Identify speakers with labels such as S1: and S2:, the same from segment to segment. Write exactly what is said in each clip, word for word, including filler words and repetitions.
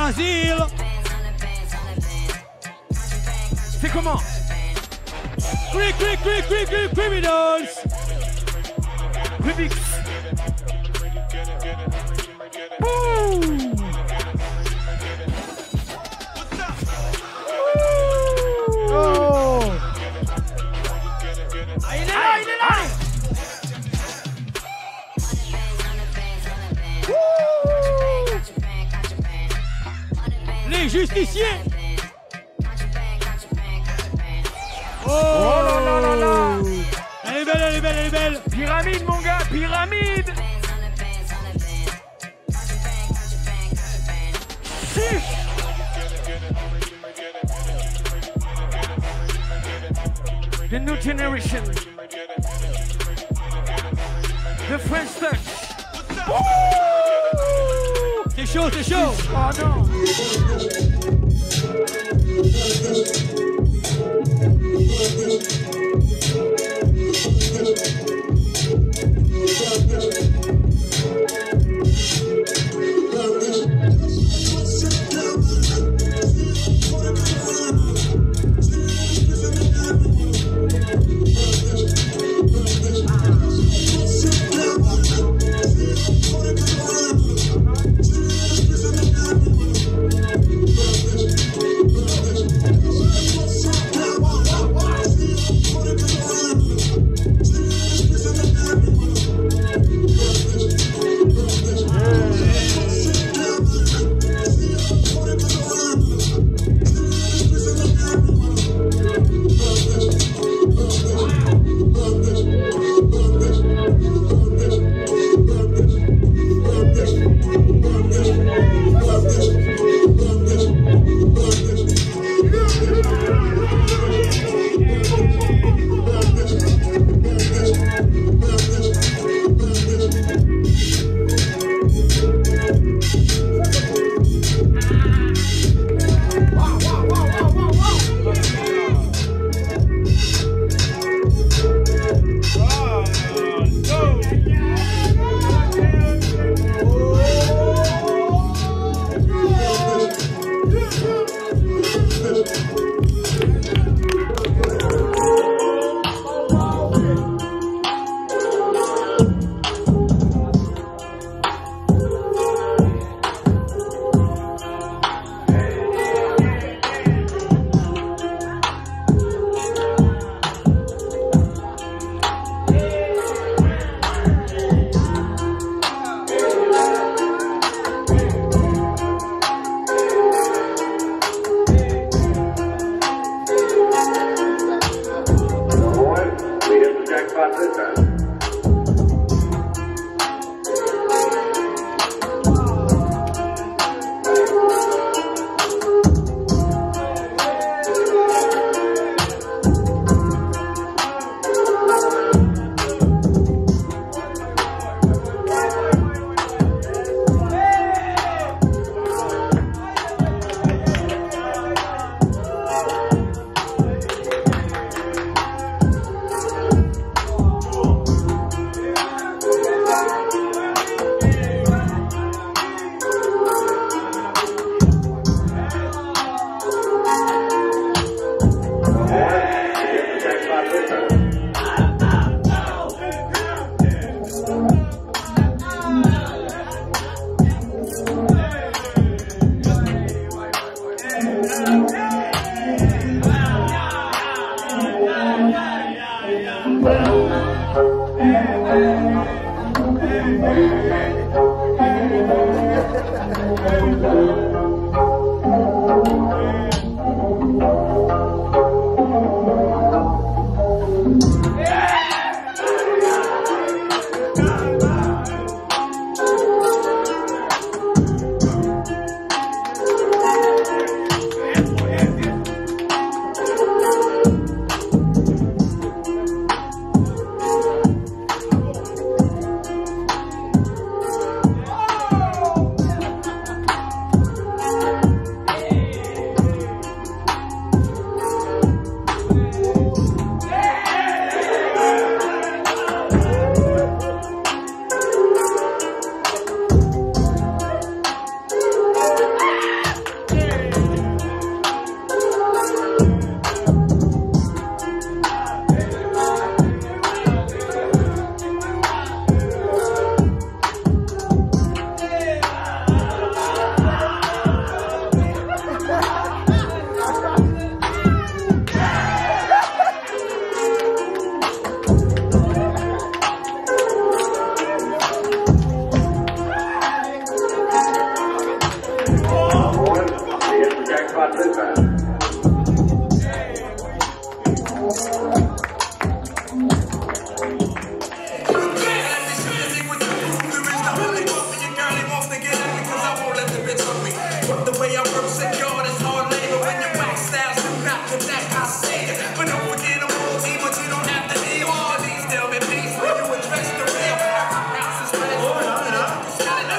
S1: Brésil.
S2: C'est comment?
S1: Quick, quick, quick, quick, quick, criminals.
S2: Rubix.
S1: Boom.
S2: Oh.
S1: Ah, il est là, il est là. Les justiciers. Oh,
S2: Oh là là là là.
S1: Elle est belle, elle est belle, elle est belle.
S2: Pyramide mon gars, pyramide. The new generation. The French touch.
S1: C'est chaud, c'est chaud.
S2: Oh non.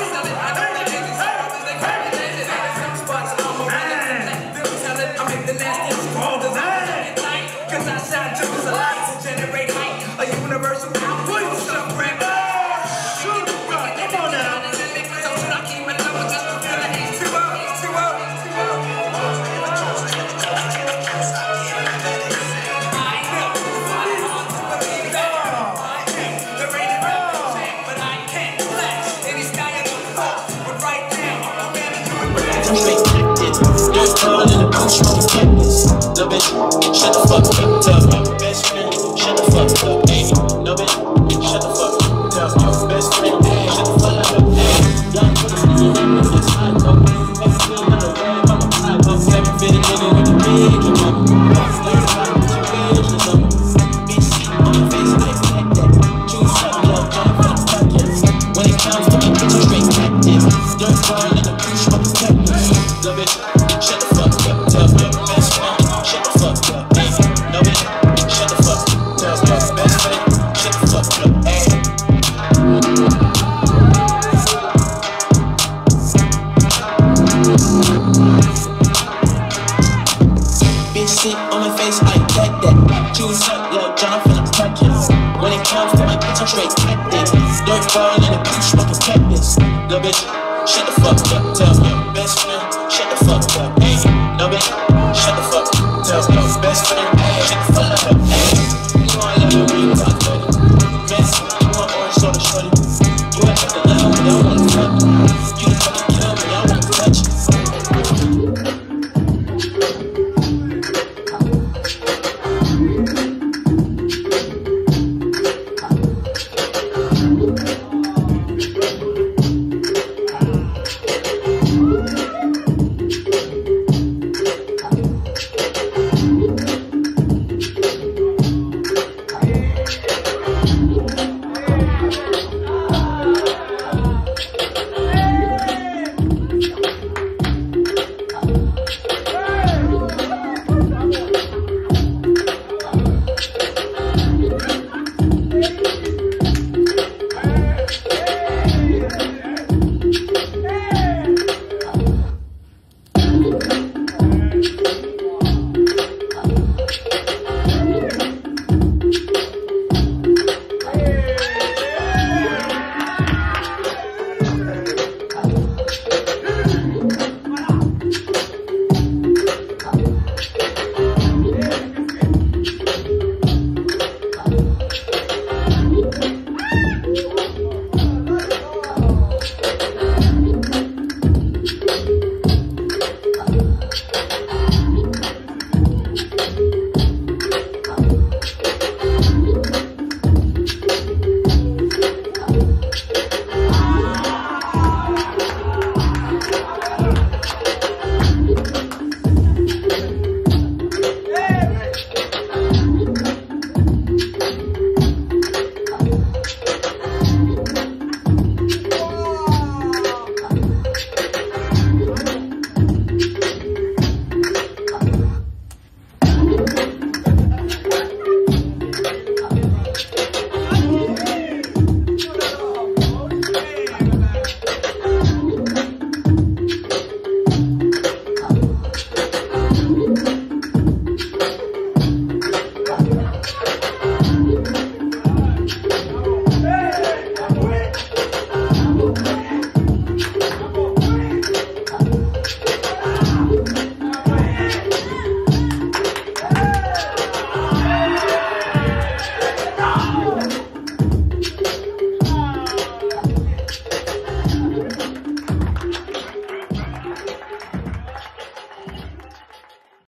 S3: Shut the fuck up, tell your best friend. Shut the fuck up, hey. No bitch, shut the fuck up, tell your best friend. Shut the fuck up, hey. Young niggas in the it's hot though. Make me feel like a rap, I'm a hot though. Seven fitted nigga with a big mama. Boss like a with your bitch or something. Bitch, on your face like that. Choose something, yo, jump for the podcast. When it comes to me, bitch, I'm straight active. Dirt ball in the bitch, fuck the cactus. No bitch, shut the fuck up, tell your best friend. Shut the fuck up, hey. No bitch, shut the fuck up, tell your best friend. Shut the fuck up, hey. Bitch sit on my face like that, that. Choose up, yo, John from the practice. When it comes to my bitch, I'm straight active. Dirt ball in the bitch, fucking cactus. No bitch, shut the fuck up, tell your best friend. Shut the fuck up, hey. No bitch, shut the fuck up, tell your best friend. Shut the fuck up, hey. You know I love you when you talk dirty. Mess, you want orange soda, shorty. You act like the love, but I don't wanna fuck you. You the fucking kill me, I wanna touch you.